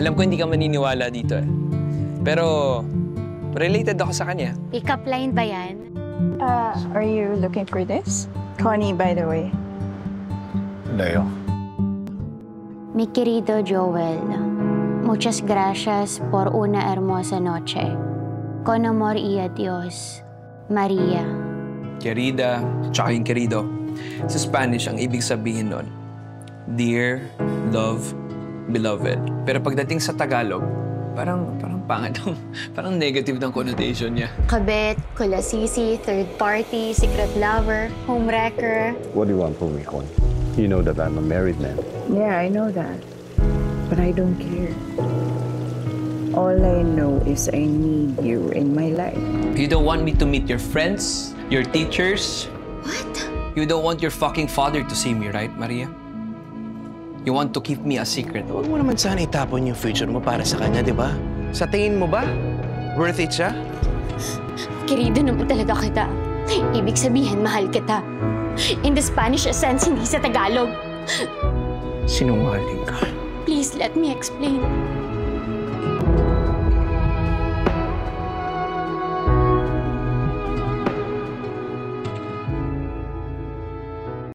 Alam ko hindi ka maniniwala dito eh. Pero, related ako sa kanya. Pick-up line ba yan? Are you looking for this? Connie, by the way. Leo. Mi querido Joel, muchas gracias por una hermosa noche. Con amor y adiós, Maria. Querida, tsaka yung querido. Sa Spanish, ang ibig sabihin nun, dear, love, beloved. Pero pagdating sa Tagalog, parang pangit. Parang negative ng connotation niya. Kabit, kulasisi, third party, secret lover, homewrecker. What do you want from me, Con? You know that I'm a married man. Yeah, I know that. But I don't care. All I know is I need you in my life. You don't want me to meet your friends, your teachers. What? You don't want your fucking father to see me, right, Maria? You want to keep me a secret. Huwag mo naman sana itapon yung future mo para sa kanya, di ba? Sa tingin mo ba, worth it siya? Querido naman talaga kita. Ibig sabihin, mahal kita. In the Spanish sense, hindi sa Tagalog. Sinungaling ka. Please, let me explain.